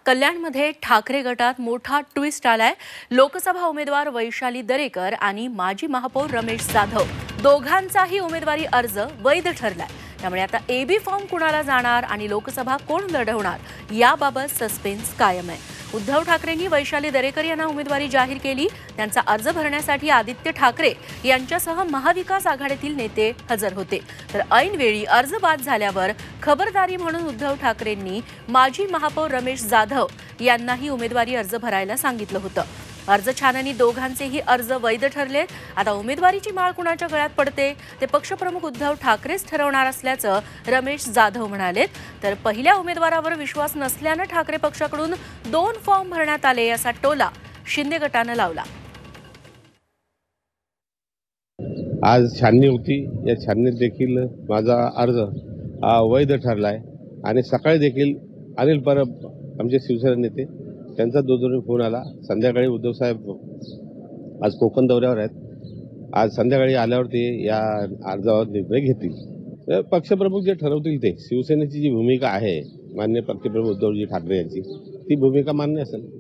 कल्याणमध्ये ठाकरे गटात मोठा ट्विस्ट आलाय। लोकसभा उमेदवार वैशाली दरेकर आणि माजी महापौर रमेश जाधव दोघांचाही उमेदवारी अर्ज वैध ठरलाय। त्यामुळे आता एबी फॉर्म कुणाला जाणार आणि लोकसभा कोण लढवणार याबाबत सस्पेन्स कायम आहे। उद्धव ठाकरेंनी वैशाली दरेकर यांना उमेदवारी जाहीर केली। त्यांचा अर्ज भरण्यासाठी आदित्य ठाकरे यांच्यासह महाविकास आघाडीतील नेते हजर होते। तर ऐनवेळी अर्ज बाद झाल्यावर खबरदारी म्हणून उद्धव ठाकरेंनी माजी महापौर रमेश जाधव यांनाही उमेदवारी अर्ज भरायला सांगितलं होतं। अर्ज छाननी दोघांचेही अर्ज वैध ठरलेत। आता उमेदवारीची माळ कुणाच्या गळ्यात पडते ते पक्षप्रमुख उद्धव ठाकरेच ठरवणार असल्याचं रमेश जाधव म्हणाले। तर पहिल्या उमेदवारावर विश्वास नसल्याने ठाकरे पक्षाकडून 2 फॉर्म भरण्यात आले असा टोला शिंदे गटाने लावला। आज छाननी होती, या छाननीत देखील माझा अर्ज वैध ठरलाय आणि सकाळी देखील अनिल परब आमचे शिवसेना नेते त्यांचा दूरध्वनी फोन आला। संध्याकाळी उद्धव साहेब आज कोकण दौऱ्यावर आहेत। आज संध्याकाळी आल्यावर ते या अर्जावर निर्णय घेतील। पक्षप्रमुख जे ठरवतील ते शिवसेनेची जी भूमिका आहे माननीय पक्षप्रमुख उद्धवजी ठाकरे यांची ती भूमिका मान्य असेल।